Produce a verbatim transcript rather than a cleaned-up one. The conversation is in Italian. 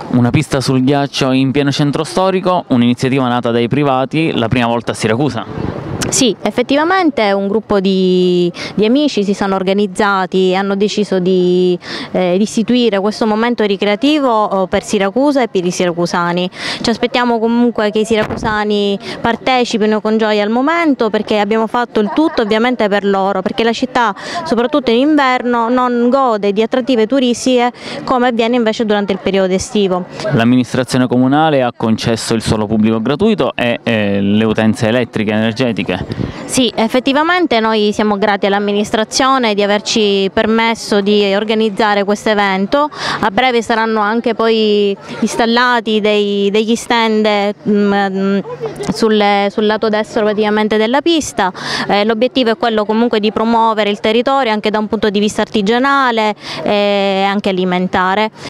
Una pista sul ghiaccio in pieno centro storico, un'iniziativa nata dai privati, la prima volta a Siracusa. Sì, effettivamente un gruppo di, di amici si sono organizzati e hanno deciso di, eh, di istituire questo momento ricreativo per Siracusa e per i siracusani. Ci aspettiamo comunque che i siracusani partecipino con gioia al momento, perché abbiamo fatto il tutto ovviamente per loro, perché la città soprattutto in inverno non gode di attrattive turistiche come avviene invece durante il periodo estivo. L'amministrazione comunale ha concesso il suolo pubblico gratuito e eh, le utenze elettriche energetiche. Sì, effettivamente noi siamo grati all'amministrazione di averci permesso di organizzare questo evento. A breve saranno anche poi installati dei, degli stand mh, sul, sul lato destro praticamente della pista. Eh, l'obiettivo è quello comunque di promuovere il territorio anche da un punto di vista artigianale e anche alimentare.